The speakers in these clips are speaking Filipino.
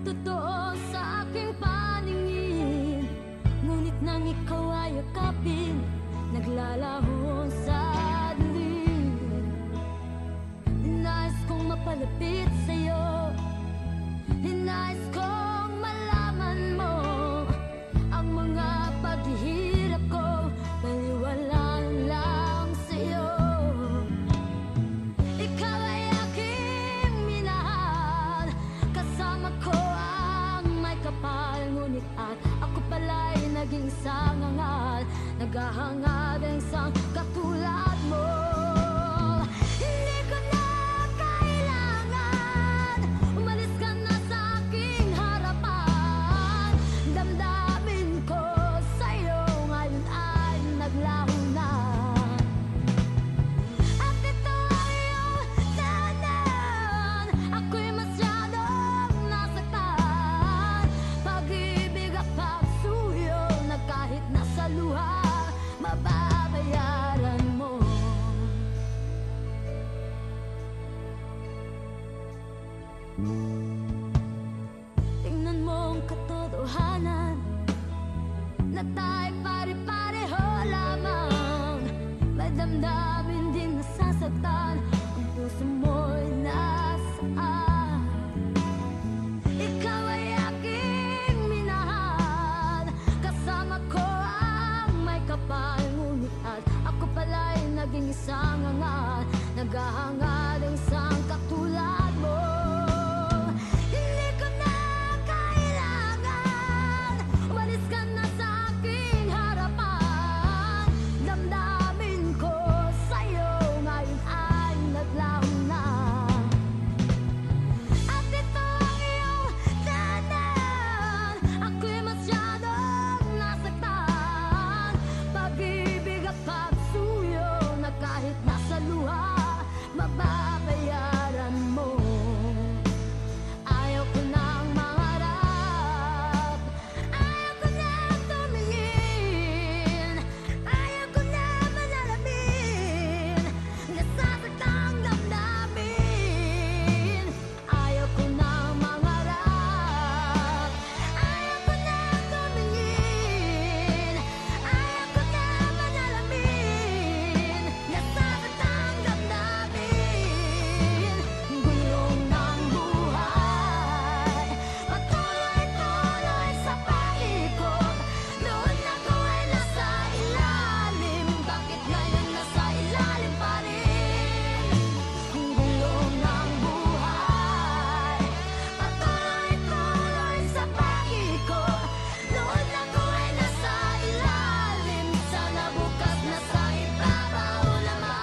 totoo sa aking paningin. Ngunit nang ikaw ay yakapin, naglalaho sa dilim. Nais kong mapalapit sa'yo, nais kong malaman mo ang mga paghihirap ko, baliwala lang sa'yo. Ikaw ay aking minahal, kasama ko ang may kapal. Ngunit at ako pala'y naging sangangal, naghahanga din sa katulad mo. Hindi ko na kailangan, umalis ka na sa aking harapan. Damdamin ko sa'yo ngayon ay naglaho na. At ito ay iyong tahanan, ako'y masyadong nasaktan. Pag-ibig at pagsuyo na kahit nasa luha, mababayaran mo. Tingnan mo ang katotohanan, na tayo'y pare-pareho lamang. May damdamin din nasasaktan, ang puso mo'y nasaan. Ikaw ay aking minahal, kasama ko ang may kapal. Ngunit at ako pala'y naging isang angal, naghahanga din sa katulad mo. Hindi ko na kailangan, umalis ka na sa aking harapan. Damdamin ko sa'yo ngayon ay naglaho na. At ito ang iyong tahanan, ako'y masyadong nasaktan. Pag-ibig at pagsuyo na kahit nasa luha, mababayaran mo. Ayaw ko nang mangarap, ayaw ko nang tumingin, ayaw ko na manalamin, nasasaktan damdamin. Ayaw ko nang mangarap, ayaw ko nang tumingin, ayaw ko na manalamin, nasasaktan damdamin. Gulong ng buhay, patuloy-tuloy sa paikot. Noon ako ay nasa ilalim, bakit ngayon nasa ilalim pa rin? Ang gulong ng buhay, patuloy-tuloy sa paikot. Noon ako ay nasa ilalim, sana bukas nasa ibabaw naman.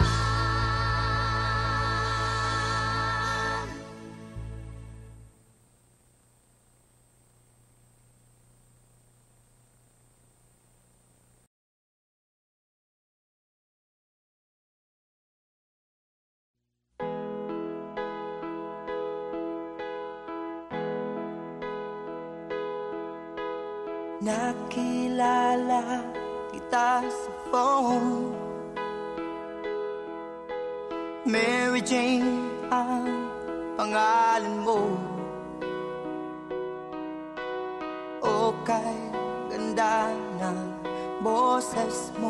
Nakilala kita sa phone, Mary Jane ang pangalan mo. O kay ganda ng boses mo,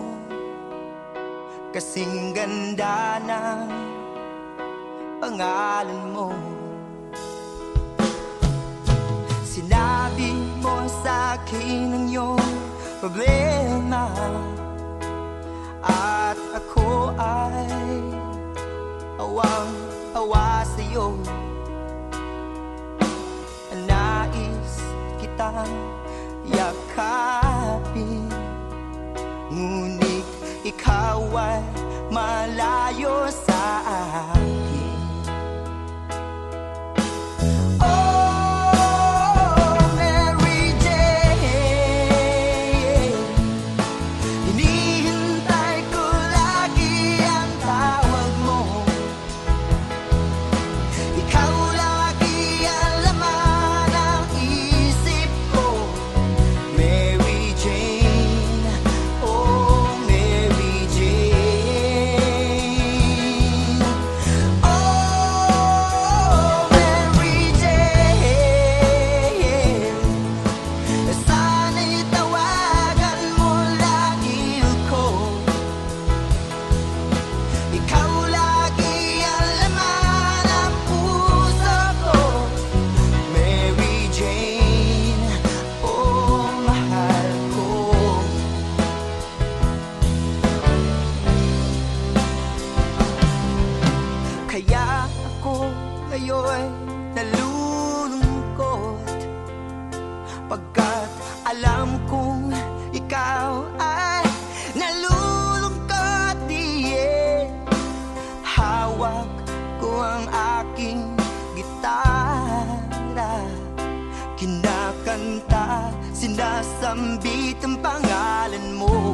kasing ganda ng pangalan mo. Sinabi mo sa'kin ang iyong problema, at ako ay awang-awa sa'yo. Nais kitang yakapin, ngunit ikaw ay malayo sa akin. nalulungkot pagkat alam kong ikaw ay nalulungkot din. Hawak ko ang aking gitara, kinakanta, sinasambit ang pangalan mo.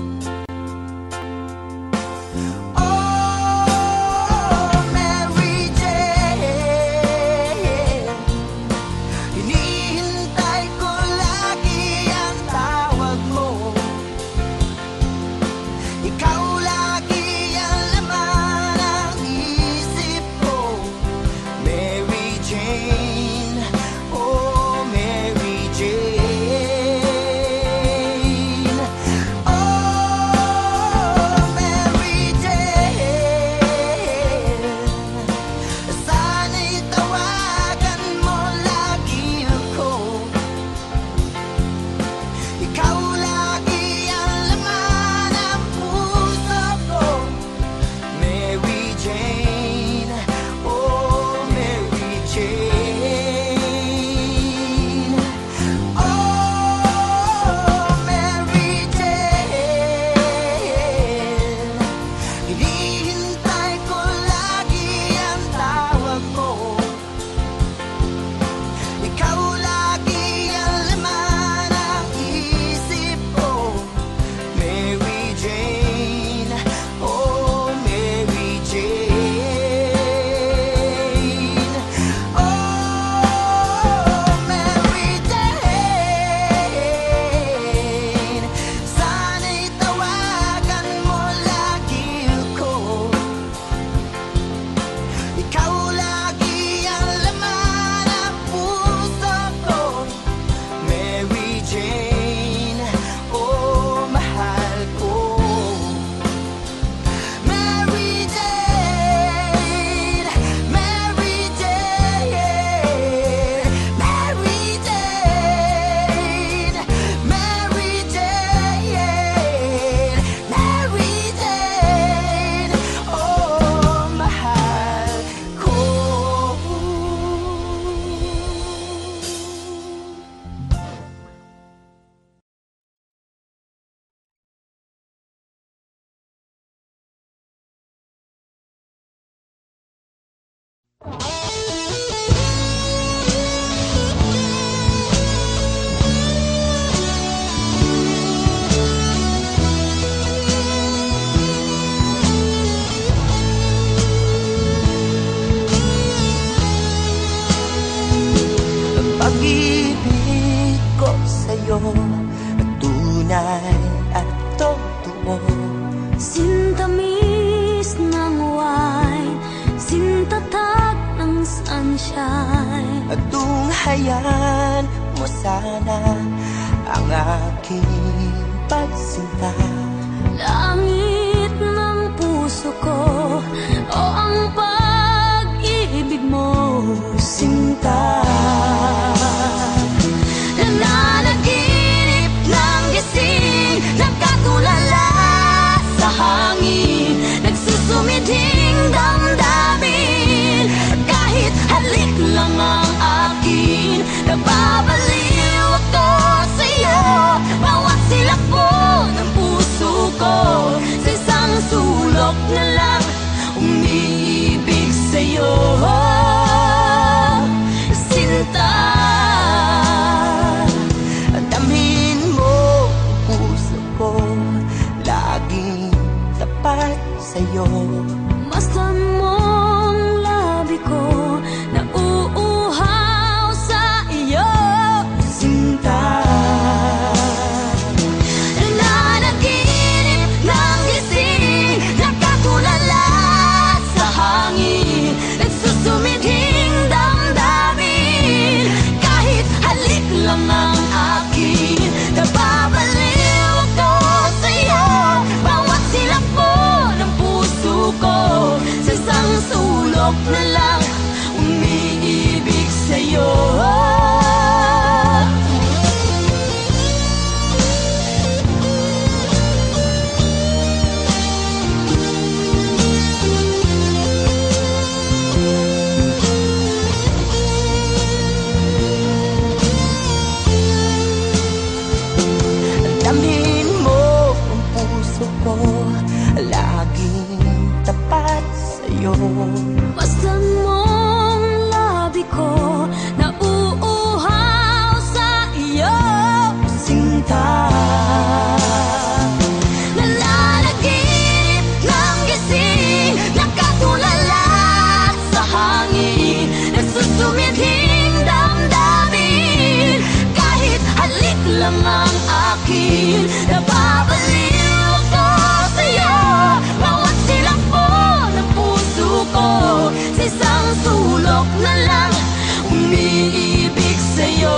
Pag-ibig ko sa'yo at tunay at totoo. Sintamis ng wine, sintatag ng sunshine. At tunghayan mo sana ang aking pagsinta. Langit ng puso ko o ang pag-ibig mo, Sinta. Nananaginip ng gising, nagkatulala sa hangin, nagsusumidhing damdamin. Kahit halik lang ang akin, nababaliw ako sa'yo. Bawat silakbo ng puso ko, umiibig sa'yo.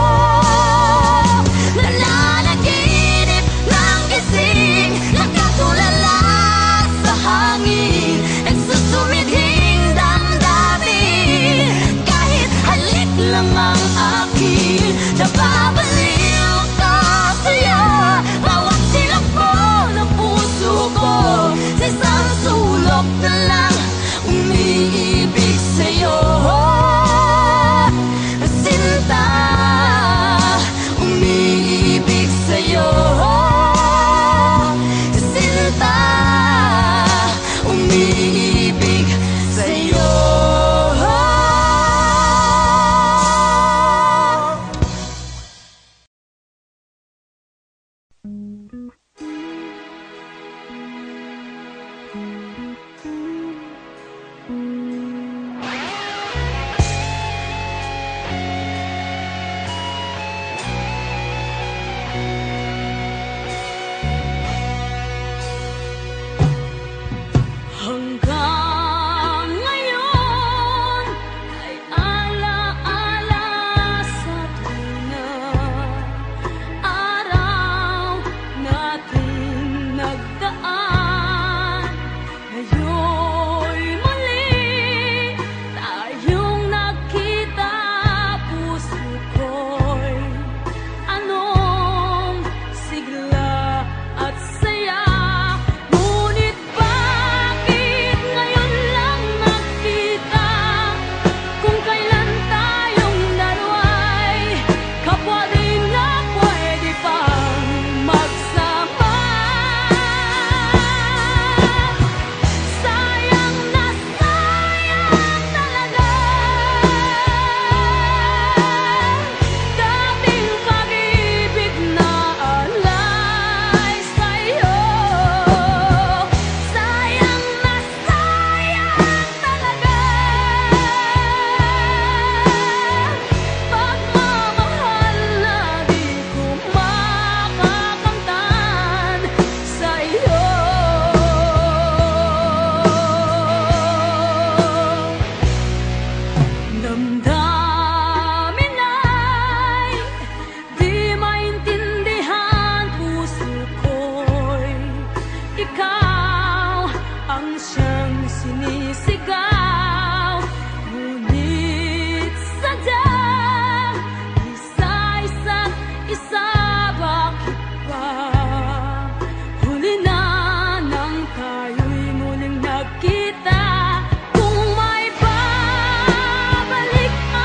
Nananaginip ng gising, nakatulala sa hangin, nagsusumidhing damdamin. Kahit halik lang ang akin, napabaliw ka sa'yo. Bawat silap mo ng puso ko, sa isang sulok na lang umiibig sa'yo. Sinta, umiibig sa'yo. Sinta, umiibig sa'yo. Hanggang ngayon ay alaala sa tunay araw nating nagdaan. Ngayon'y muli tayong nagkita, puso ko'y anong sigla at saya. Ngunit bakit ngayon lang nagkita, kung kailan tayong dalawa'y kapwa rin na pwede pang magsama. Sayang na sayang talaga dating pag-ibig na alay sa'yo. Sayang na sayang talaga pagmamahal na di ko makakamtan sa'yo. Damdamin ay di maintindihan, puso ko'y ikaw ang siyang sinisigaw. Ngunit sadyang isa-isa't isa, bakit ba huli na nang tayo'y muling nagkita? Kung may babalik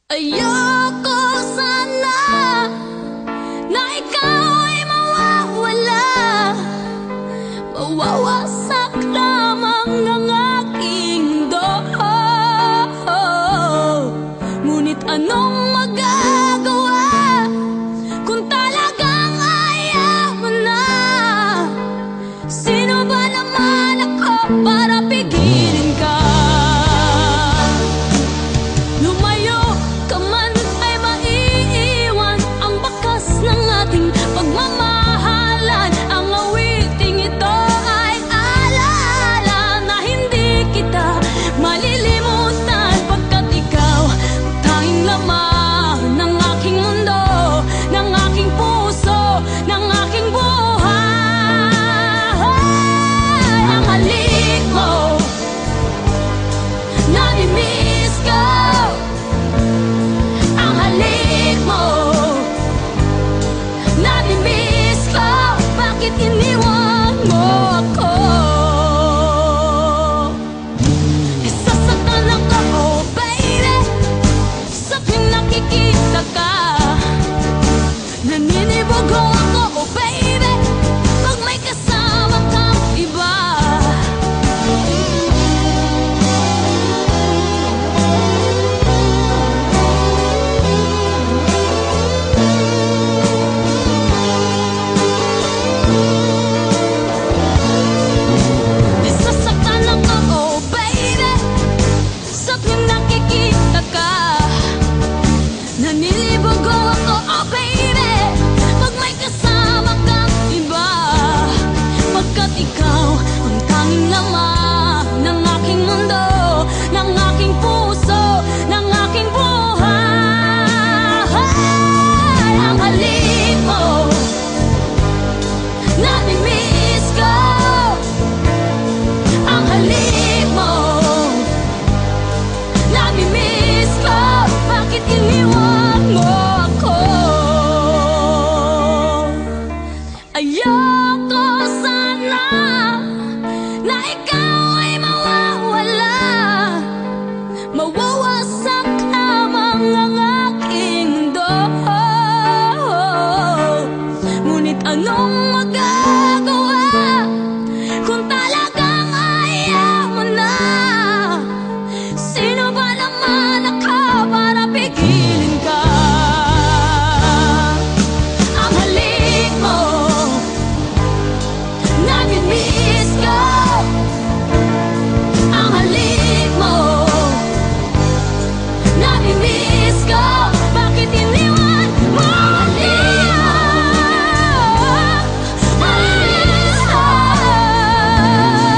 Ayoko sana na ikaw ay mawawala, mawawasak lamang ang aking mundo. Ngunit anong magagawa kung talagang ayaw mo na? Sino ba naman ako para pigilin ka? Lumayo ka man ay maiiwan ang bakas ng ating pagmamahalan. Ang awiting ito ay alaala na hindi kita malilimutan, pagkat ikaw ang tanging laman ng aking mundo, ng aking puso, ng aking buhay. Ang halik mo, nami-miss ko. Ang halik mo, nami-miss ko. Bakit iniwan mo ako? Isasaktan ako, oh baby, sa tuwing nakikita ka. Naninibago ako, oh baby, pag may kasama kang iba. Nasasaktan ako, oh baby, sa tuwing nakikita ka. Nanilibago ako, oh baby, pag may kasama kang iba. Pagkat ikaw ang tanging laman ng aking mundo, ng aking puso, ng aking buhay. Ang halik mo, nami-miss ko. Ang halik mo, nami-miss ko. Bakit iniwan mo ako? Ayoko sana na ikaw ay mawawala, mawawasak lamang ang aking mundo. Ngunit anong magagawa kung talagang ayaw mo na? Sino ba naman ako para pigilin ka? Ang halik mo, nami-miss ko. Ang halik mo, nami-miss ko. Bakit iniwan mo? Ang halik mo, nami-miss ko.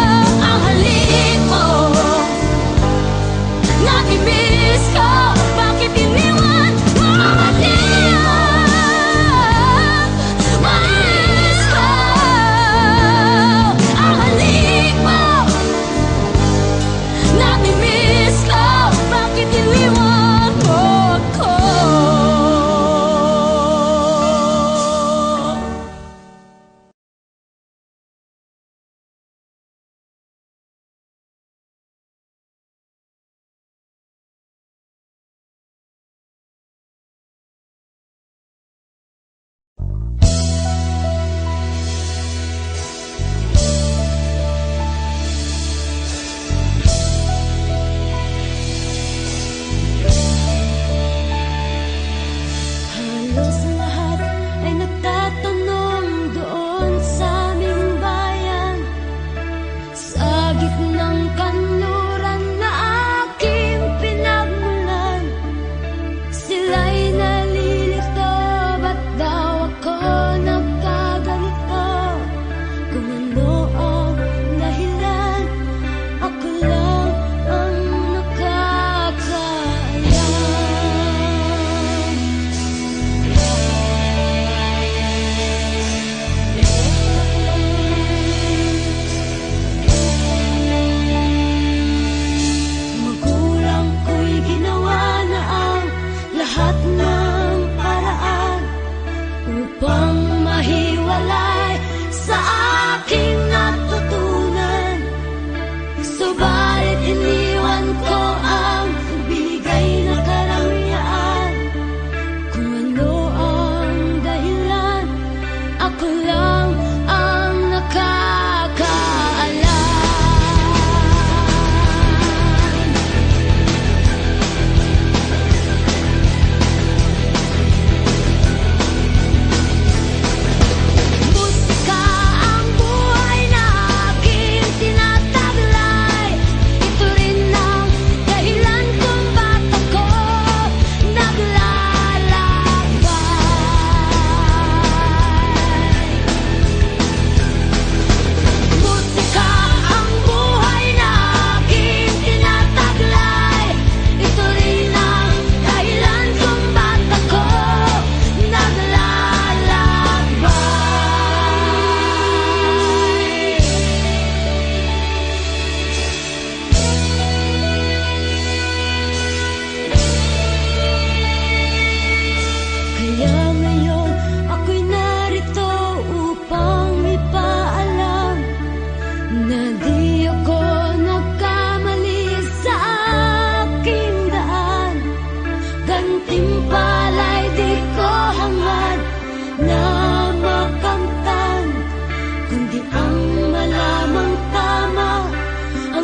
Di ako nagkamali sa aking daan, gantimpala'y di ko hangad na makamtan, kundi ang malamang tama ang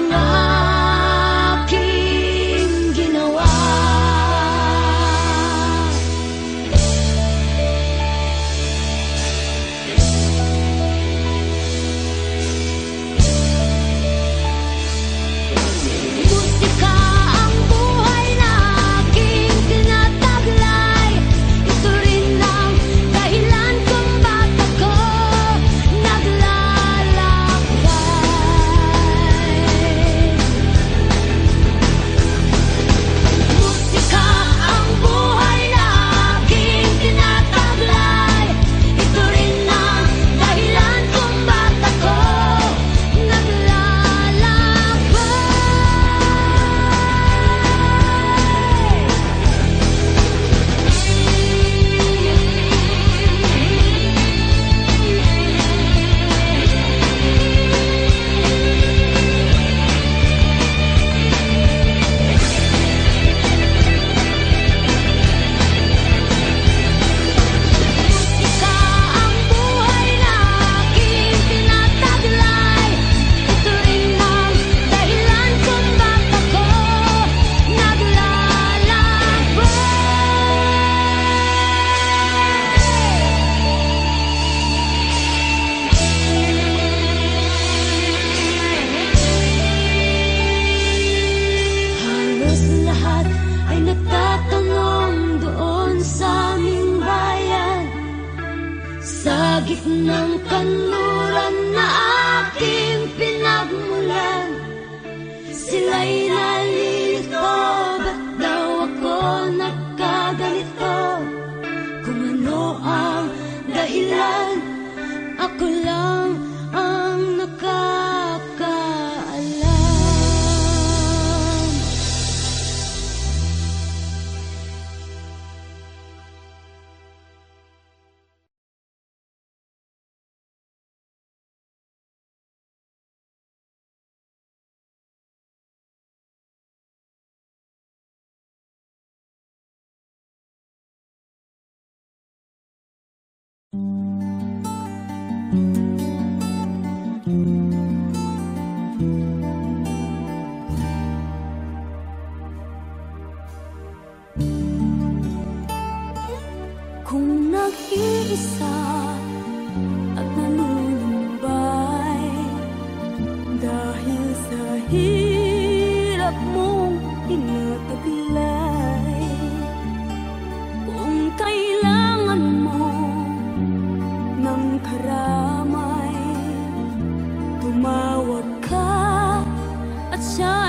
aking ginawa. Musika ang buhay na aking tinataglay, ito rin ang dahilan kung ba't ako naglalakbay. Musika ang buhay na aking tinataglay, ito rin ang dahilan kung ba't ako Musika ang buhay na aking tinataglay, ito rin ang dahilan kung ba't ako naglalakbay. Halos lahat ay nagtatanong doon sa aming bayan, sa gitnang kanluran na aking pinagmulan. Sila'y nalilito, ba't daw ako nagkaganito? Kung ano ang dahilan, ako lang ang nakakaalam. Kung nag-iisa at nanunumbay dahil sa hirap mong tinataglay, kung kailangan mo ng karamay, tumawag ka at siya